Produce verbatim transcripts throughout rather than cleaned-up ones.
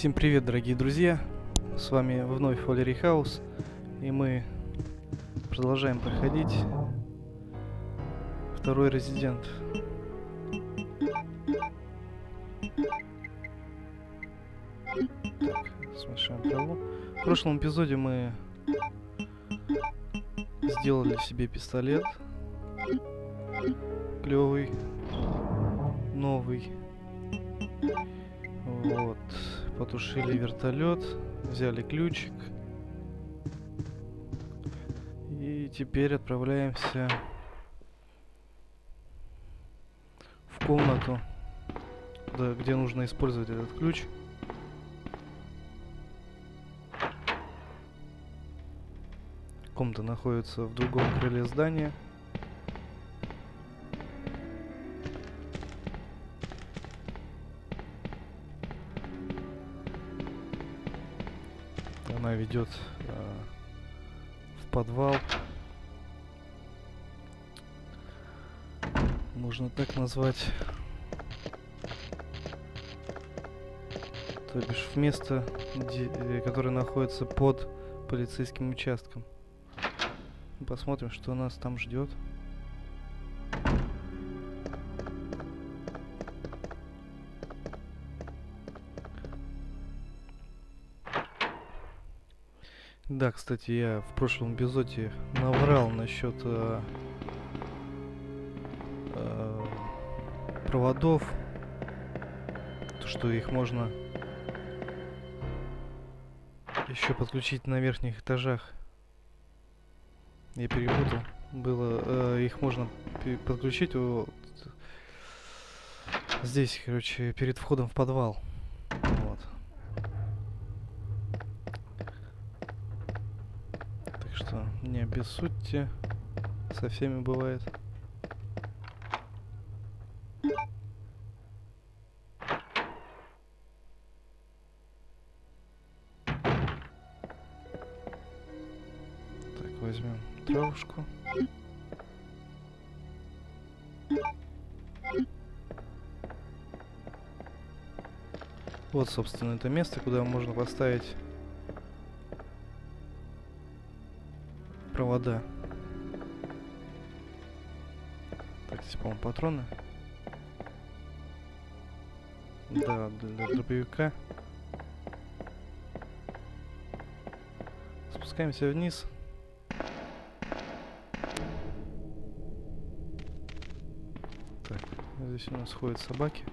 Всем привет, дорогие друзья! С вами вновь Валерий Хаус, и мы продолжаем проходить второй Резидент. Так, смешаем траву. В прошлом эпизоде мы сделали себе пистолет клевый, новый. Вот, потушили вертолет, взяли ключик и теперь отправляемся в комнату, да, где нужно использовать этот ключ. Комната находится в другом крыле здания. Она ведет э, в подвал. Можно так назвать. То бишь в место, где, которое находится под полицейским участком. Посмотрим, что нас там ждет. Да, кстати, я в прошлом эпизоде наврал насчет э, э, проводов, то, что их можно еще подключить на верхних этажах. Я перепутал. Было, э, их можно подключить вот здесь, короче, перед входом в подвал. Вот. Так что не обессудьте, со всеми бывает. Так, возьмем травушку. Вот, собственно, это место, куда можно поставить провода. Так, здесь, по-моему, патроны. Да, для дробовика. Спускаемся вниз. Так, здесь у нас ходят собаки.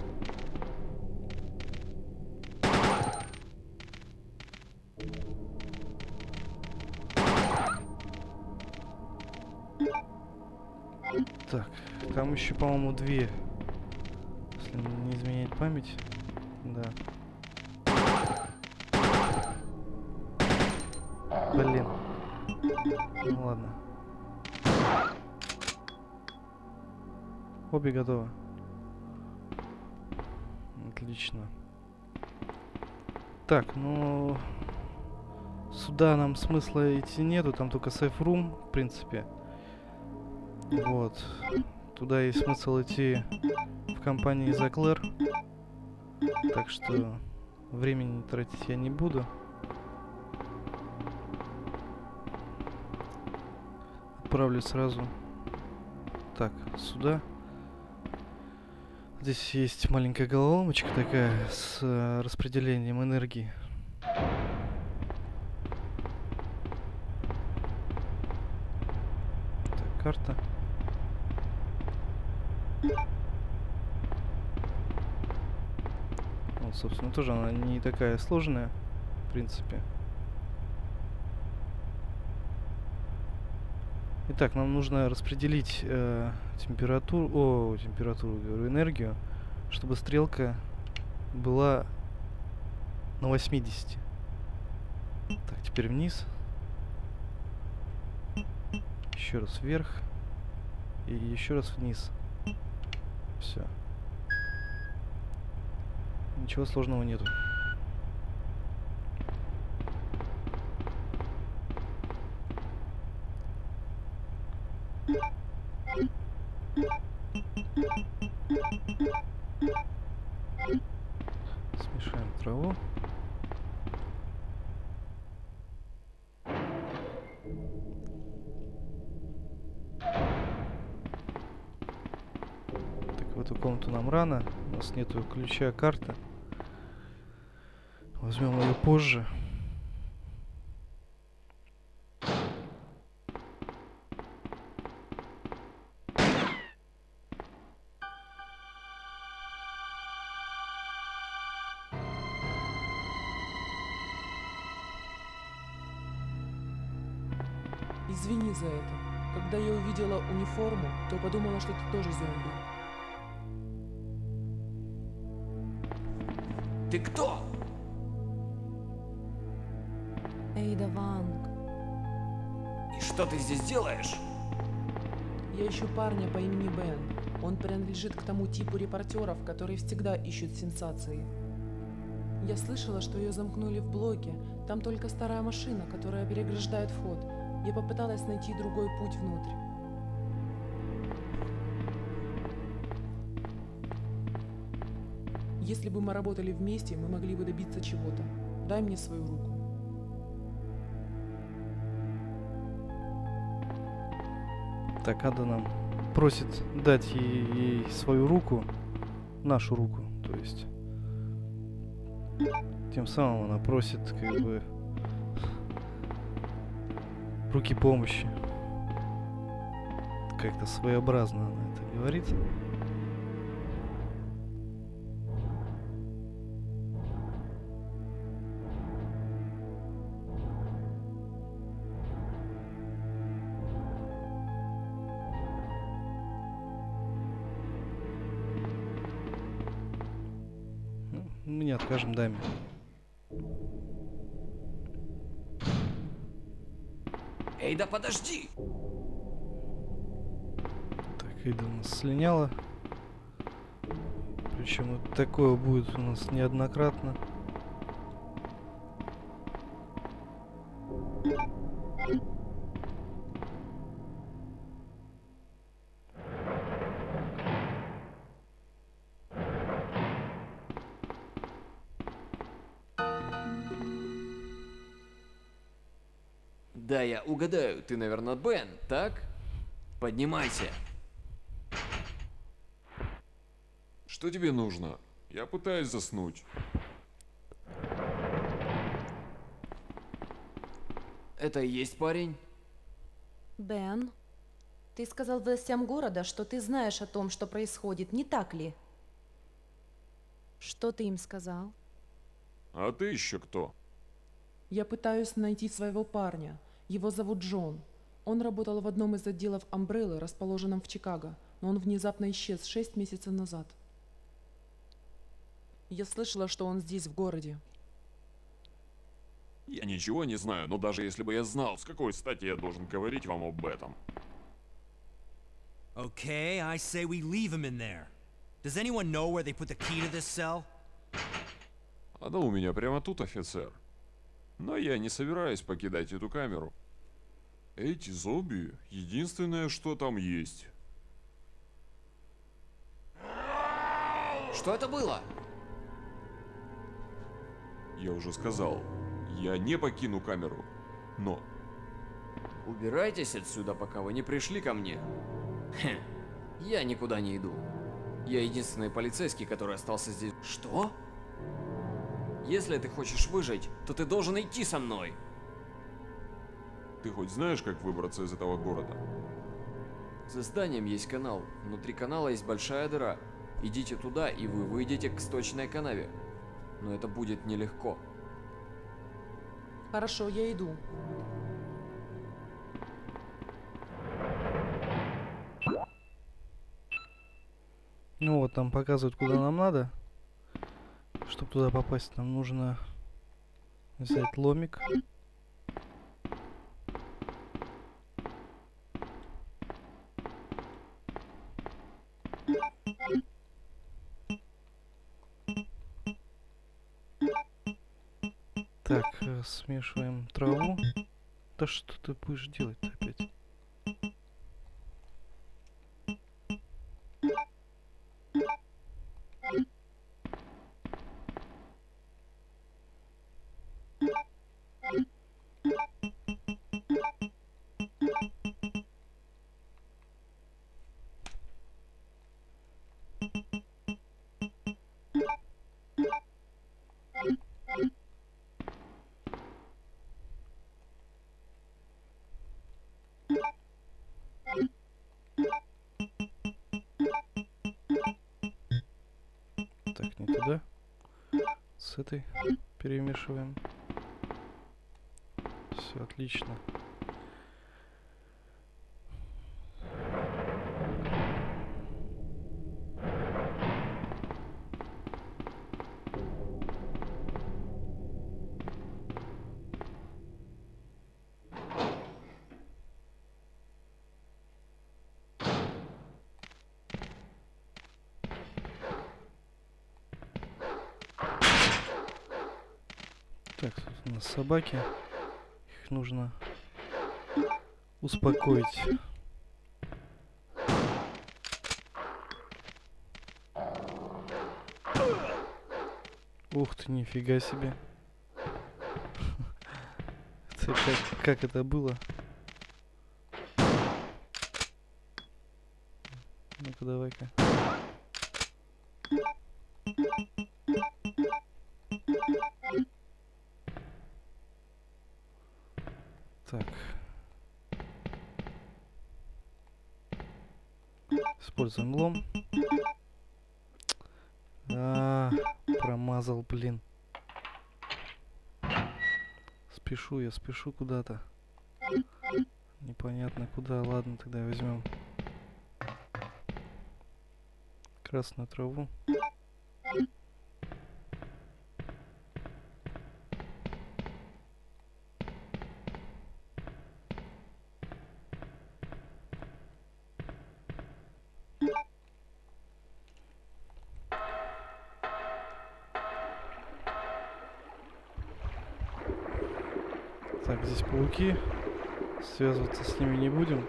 Так, там еще, по-моему, две, если не изменять память. Да. Блин. Ну ладно. Обе готовы. Отлично. Так, ну... Сюда нам смысла идти нету, там только сейф-рум, в принципе. Вот. Туда есть смысл идти в компании Заклэр. Так что времени тратить я не буду. Отправлю сразу. Так, сюда. Здесь есть маленькая головоломочка такая с э, распределением энергии. Так, карта. Вот, собственно, тоже она не такая сложная, в принципе. Итак, нам нужно распределить э, температуру, о, температуру, говорю, энергию, чтобы стрелка была на восьмидесяти. Так, теперь вниз. Еще раз вверх. И еще раз вниз. Все. Ничего сложного нету. Смешаем траву. эту комнату нам рано. У нас нету ключа карты. Возьмем ее позже. Извини за это. Когда я увидела униформу, то подумала, что ты тоже зомби. Ты кто? Эйда Ванг. И что ты здесь делаешь? Я ищу парня по имени Бен. Он принадлежит к тому типу репортеров, которые всегда ищут сенсации. Я слышала, что ее замкнули в блоке. Там только старая машина, которая переграждает вход. Я попыталась найти другой путь внутрь. Если бы мы работали вместе, мы могли бы добиться чего-то. Дай мне свою руку. Так, Ада нам просит дать ей, ей свою руку, нашу руку, то есть. Тем самым она просит, как бы, руки помощи. Как-то своеобразно она это говорит. Мы не откажем даме. Эй, да подожди! Так, Эйда у нас слиняла. Причем вот такое будет у нас неоднократно. Да, я угадаю, ты, наверное, Бен, так? Поднимайся. Что тебе нужно? Я пытаюсь заснуть. Это и есть парень? Бен, ты сказал властям города, что ты знаешь о том, что происходит, не так ли? Что ты им сказал? А ты еще кто? Я пытаюсь найти своего парня. Его зовут Джон. Он работал в одном из отделов Umbrella, расположенном в Чикаго, но он внезапно исчез шесть месяцев назад. Я слышала, что он здесь, в городе. Я ничего не знаю, но даже если бы я знал, с какой стати я должен говорить вам об этом. Okay, I say we leave him in there. Does anyone know where they put the key to this cell? Она у меня прямо тут, офицер. Но я не собираюсь покидать эту камеру. Эти зомби — единственное, что там есть. Что это было? Я уже сказал, я не покину камеру, но... Убирайтесь отсюда, пока вы не пришли ко мне. Хм, я никуда не иду. Я единственный полицейский, который остался здесь. Что? Если ты хочешь выжить, то ты должен идти со мной. Ты хоть знаешь, как выбраться из этого города? За зданием есть канал. Внутри канала есть большая дыра. Идите туда, и вы выйдете к сточной канаве. Но это будет нелегко. Хорошо, я иду. Ну вот, там показывают, куда нам надо. Чтобы туда попасть, нам нужно взять ломик. Так, э, смешиваем траву. Да что ты будешь делать-то опять? картой перемешиваем. Все отлично. Так, тут у нас собаки. Их нужно успокоить. Ух ты, нифига себе. Это как, как это было? Ну-ка, давай-ка. Так. Используем лом. А, промазал, блин. Спешу я, спешу куда-то. Непонятно куда. Ладно, тогда возьмем красную траву. Так, здесь пауки. Связываться с ними не будем.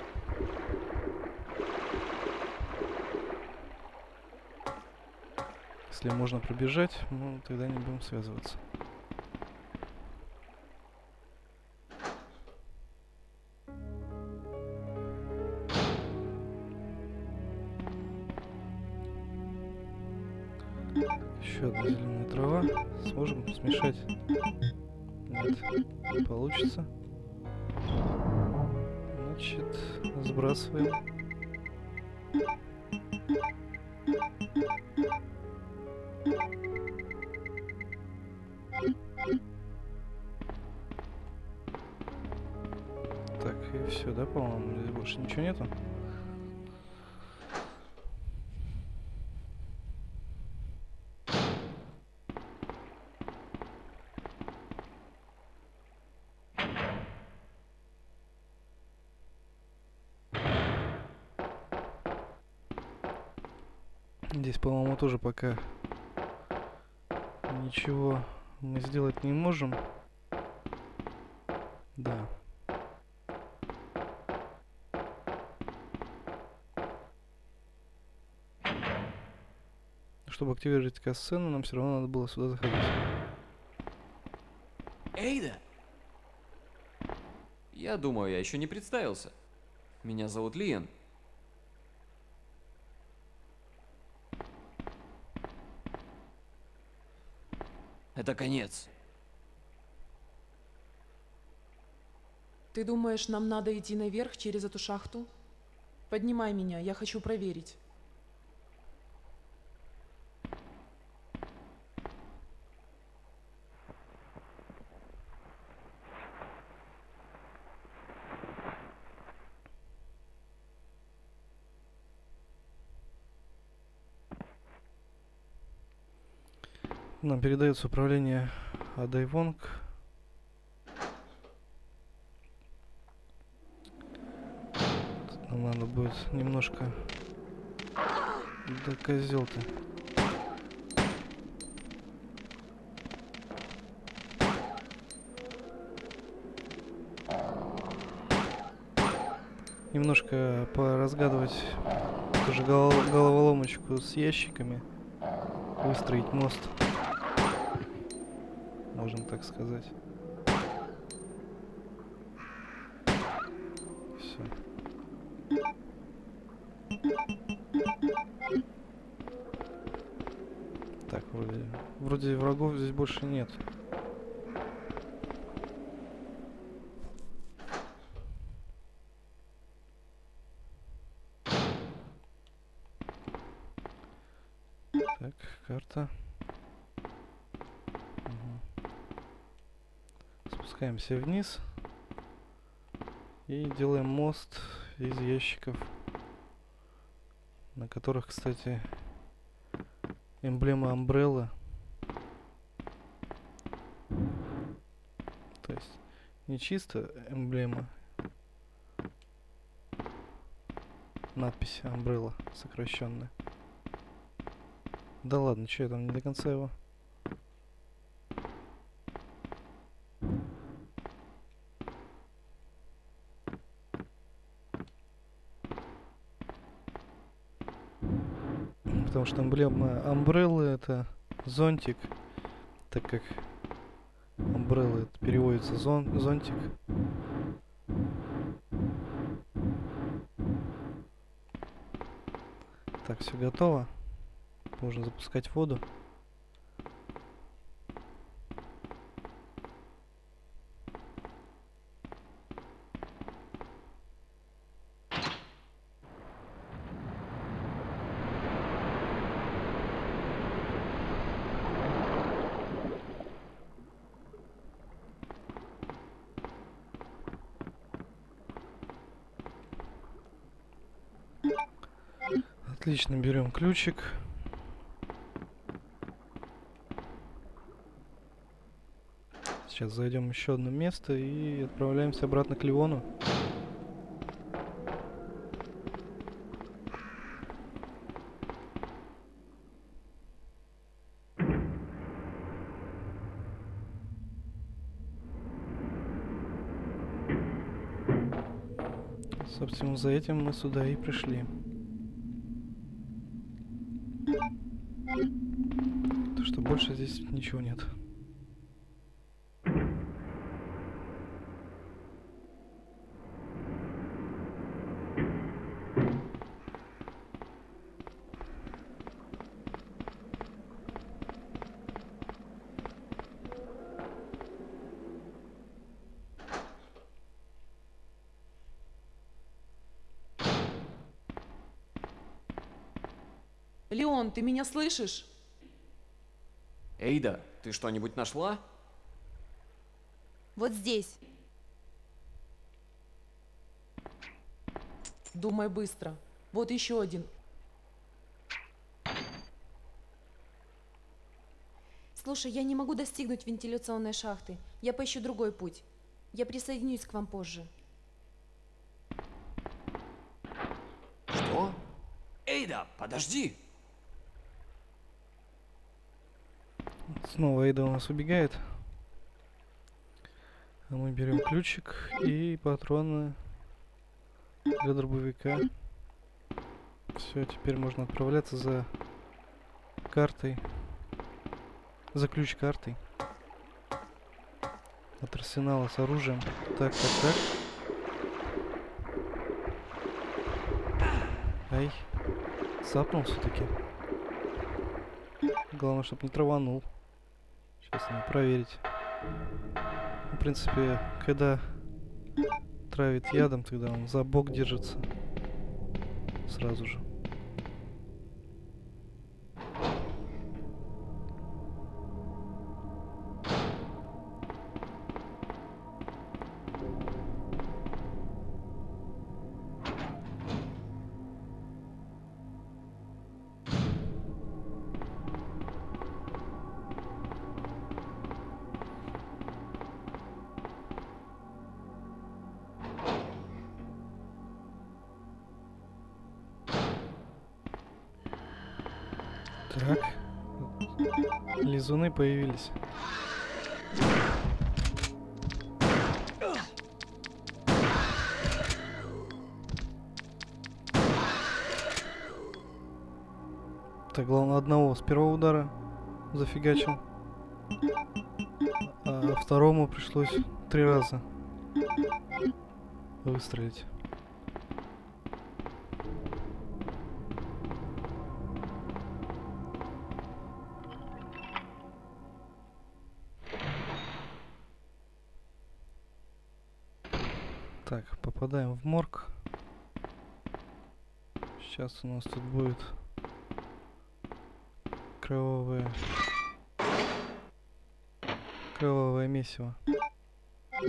Если можно пробежать, ну тогда не будем связываться. Еще одна зеленая трава. Сможем смешать? Нет, не получится. Значит, сбрасываем. Так, и все, да, по-моему, здесь больше ничего нету. Здесь, по-моему, тоже пока ничего мы сделать не можем. Да. Чтобы активировать касцену, нам все равно надо было сюда заходить. Эйда! Я думаю, я еще не представился. Меня зовут Лиен. Это конец. Ты думаешь, нам надо идти наверх через эту шахту? Поднимай меня, я хочу проверить. Нам передается управление Адайвонг. Тут нам надо будет немножко... Да козел ты. Немножко поразгадывать тоже голов головоломочку с ящиками. Выстроить мост. Можно так сказать. Все. Так, вроде, вроде врагов здесь больше нет. Так, карта. Спускаемся вниз и делаем мост из ящиков, на которых, кстати, эмблема Umbrella. То есть не чисто эмблема, надпись Umbrella сокращенная. Да ладно, что я там не до конца его. Потому что эмблема Umbrella это зонтик, так как Umbrella это переводится зон, зонтик. Так, все готово. Можно запускать воду. Отлично, берем ключик. Сейчас зайдем еще одно место и отправляемся обратно к Леону. Собственно, за этим мы сюда и пришли. То, что больше здесь ничего нет. Леон, ты меня слышишь? Эйда, ты что-нибудь нашла? Вот здесь. Думай быстро. Вот еще один. Слушай, я не могу достигнуть вентиляционной шахты. Я поищу другой путь. Я присоединюсь к вам позже. Что? Эйда, подожди! Снова Эйда у нас убегает. А мы берем ключик и патроны для дробовика. Все, теперь можно отправляться за картой. За ключ-картой. От арсенала с оружием. Так, так, так. Ай. Сапнул все-таки. Главное, чтобы не траванул. Сейчас надо проверить. В принципе, когда травит ядом, тогда он за бок держится. Сразу же. Так. Лизуны появились. Так, главное, одного с первого удара зафигачил. А второму пришлось три раза выстрелить. Так, попадаем в морг. Сейчас у нас тут будет кровавое кровавое месиво.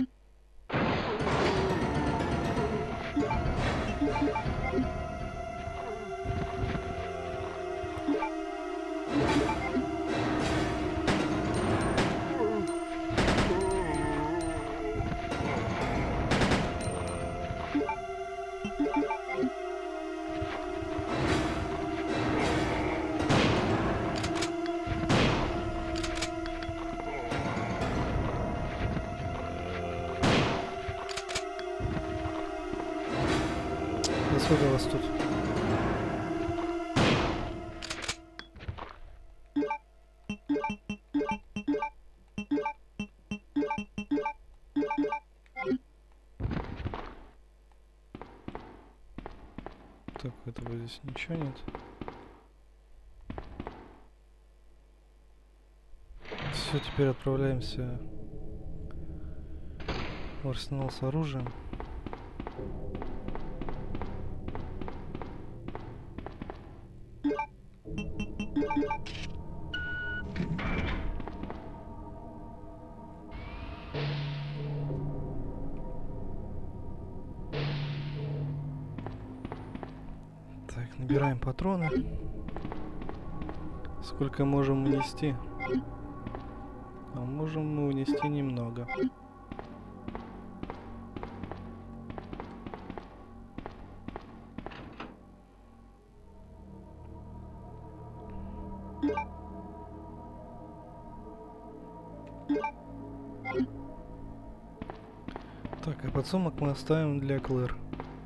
Да сколько вас тут? Так, этого здесь ничего нет. Все, теперь отправляемся в арсенал с оружием. Так, набираем патроны. Сколько можем унести? А можем мы унести немного. Так, а подсумок мы оставим для Клэр.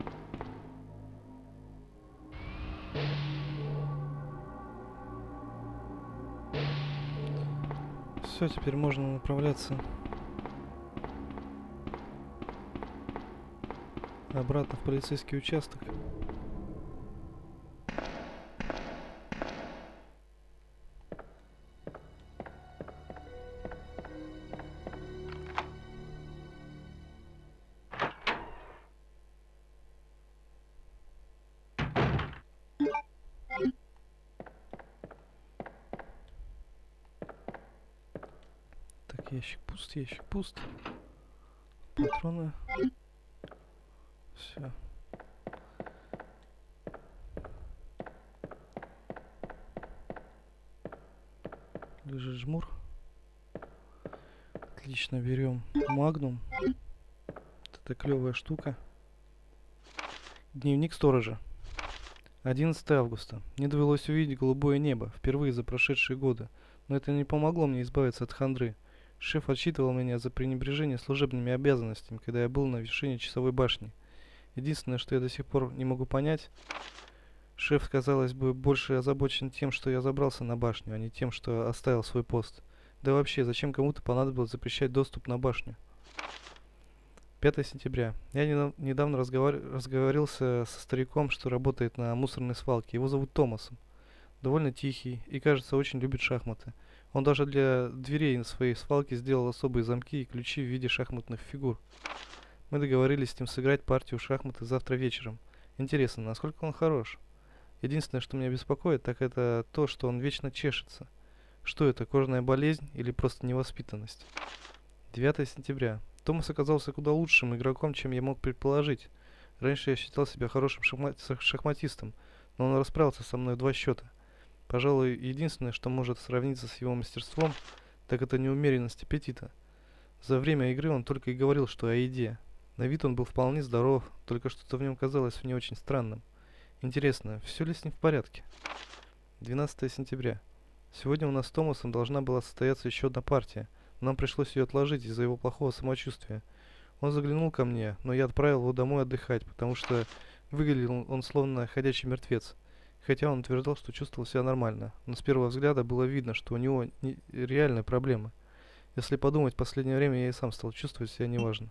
Все, теперь можно направляться обратно в полицейский участок. Так, ящик пуст, ящик пуст. Патроны. Все. Лежит жмур. Отлично, берем магнум. Это клевая штука. Дневник сторожа. одиннадцатое августа. Мне довелось увидеть голубое небо впервые за прошедшие годы, но это не помогло мне избавиться от хандры. Шеф отчитывал меня за пренебрежение служебными обязанностями, когда я был на вершине часовой башни. Единственное, что я до сих пор не могу понять, шеф, казалось бы, больше озабочен тем, что я забрался на башню, а не тем, что оставил свой пост. Да вообще, зачем кому-то понадобилось запрещать доступ на башню? пятое сентября. Я недавно разговар... разговорился со стариком, что работает на мусорной свалке. Его зовут Томасом. Довольно тихий и, кажется, очень любит шахматы. Он даже для дверей на своей свалке сделал особые замки и ключи в виде шахматных фигур. Мы договорились с ним сыграть партию в шахматы завтра вечером. Интересно, насколько он хорош? Единственное, что меня беспокоит, так это то, что он вечно чешется. Что это, кожная болезнь или просто невоспитанность? девятое сентября. Томас оказался куда лучшим игроком, чем я мог предположить. Раньше я считал себя хорошим шахмат... шахматистом, но он расправился со мной в два счета. Пожалуй, единственное, что может сравниться с его мастерством, так это неумеренность аппетита. За время игры он только и говорил, что о еде. На вид он был вполне здоров, только что-то в нем казалось мне очень странным. Интересно, все ли с ним в порядке? двенадцатое сентября. Сегодня у нас с Томасом должна была состояться еще одна партия. Нам пришлось ее отложить из-за его плохого самочувствия. Он заглянул ко мне, но я отправил его домой отдыхать, потому что выглядел он словно ходячий мертвец. Хотя он утверждал, что чувствовал себя нормально, но с первого взгляда было видно, что у него не... реальная проблема. Если подумать, в последнее время я и сам стал чувствовать себя неважно.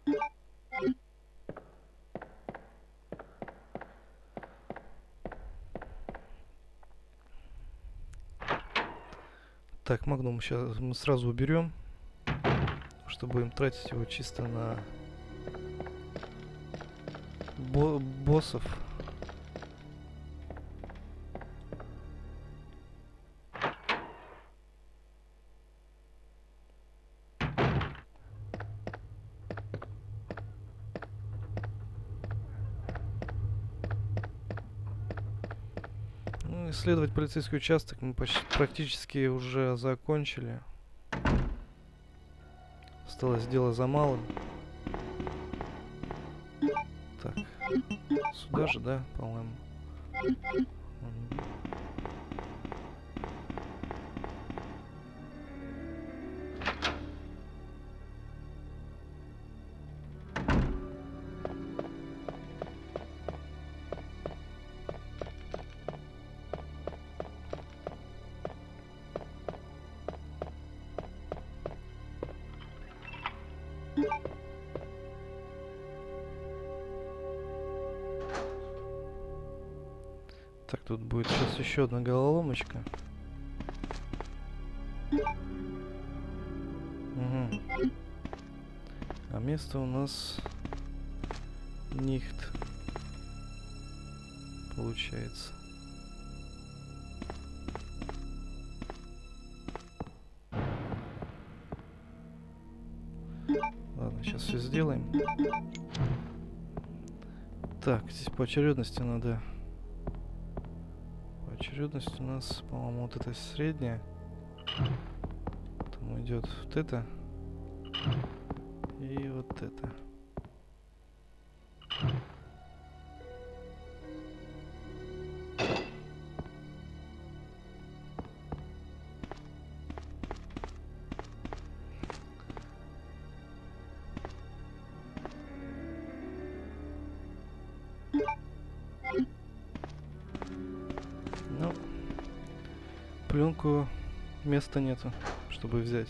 Так, магнум сейчас мы сразу уберем, чтобы будем тратить его чисто на бо боссов. Исследовать полицейский участок мы почти практически уже закончили. Осталось дело за малым. Так, сюда же, да, по-моему. Так, тут будет сейчас еще одна головоломочка. Угу. А место у нас нихт. Получается. Ладно, сейчас все сделаем. Так, здесь по очередности надо. По очередности у нас, по-моему, вот это средняя. Там идет вот это. И вот это. Ну, пленку места нету, чтобы взять.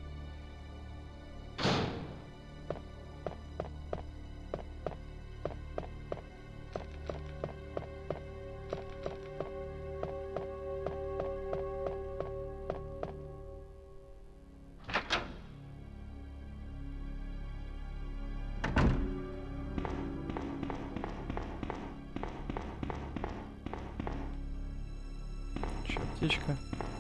Еще аптечка.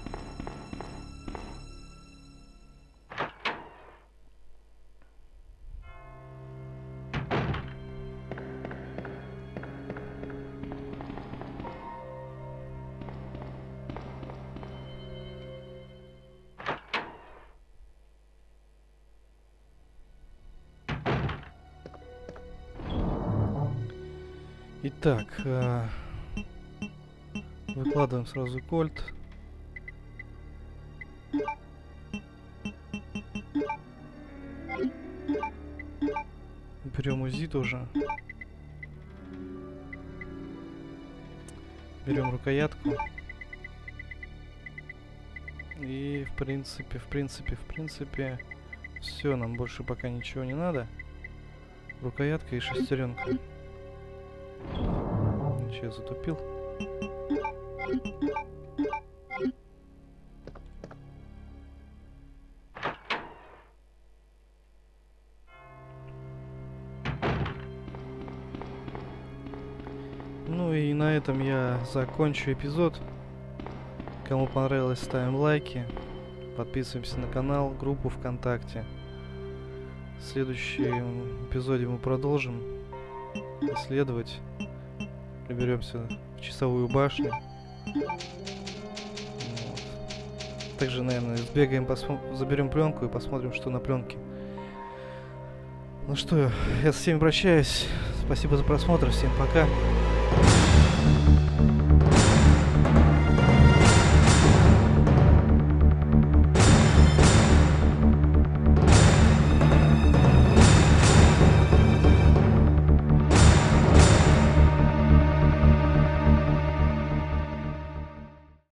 Итак, э, выкладываем сразу кольт. Берем УЗИ тоже. Берем рукоятку. И в принципе, в принципе, в принципе, все, нам больше пока ничего не надо. Рукоятка и шестеренка. Че я затупил? Ну и на этом я закончу эпизод. Кому понравилось, ставим лайки. Подписываемся на канал, группу ВКонтакте. В следующем эпизоде мы продолжим исследовать. Приберемся в часовую башню. Вот. Также, наверное, сбегаем, заберем пленку и посмотрим, что на пленке. Ну что, я со всеми прощаюсь. Спасибо за просмотр. Всем пока.